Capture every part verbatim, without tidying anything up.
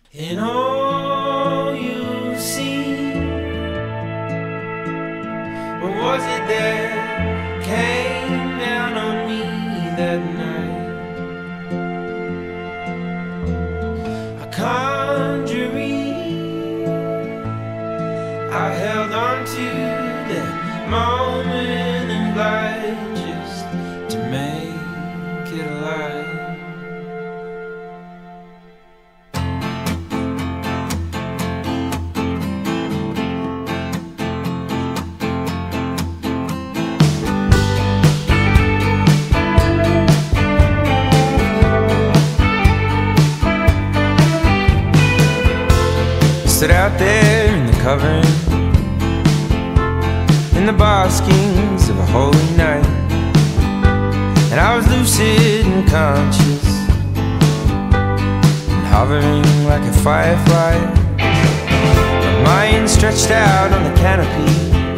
In all you've seen, what was it that came down on me that night? A conjuring. I held on to that moment in light just to make it alive. Stood out there in the covering, in the baskings of a holy night, and I was lucid and conscious, and hovering like a firefly. My mind stretched out on the canopy,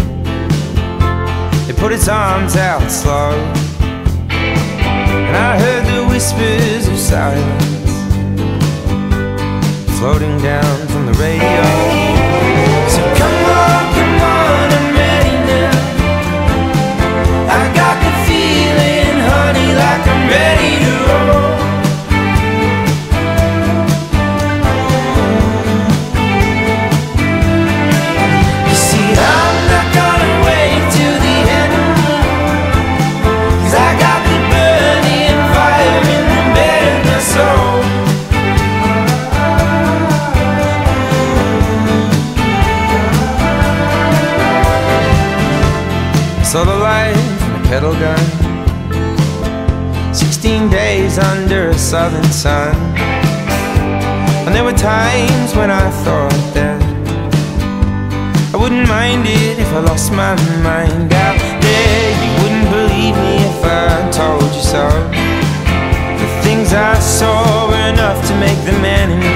it put its arms out slow, and I heard the whispers of silence floating down from the radio. So come on, come on, I'm ready now. I got the feeling, honey, like I'm ready to roll. You see, I'm not gonna wait till the end, 'cause I got the burning fire in the bed of my soul. Saw the light from a kettle gun, sixteen days under a southern sun. And there were times when I thought that I wouldn't mind it if I lost my mind out there. You wouldn't believe me if I told you so. The things I saw were enough to make the man in me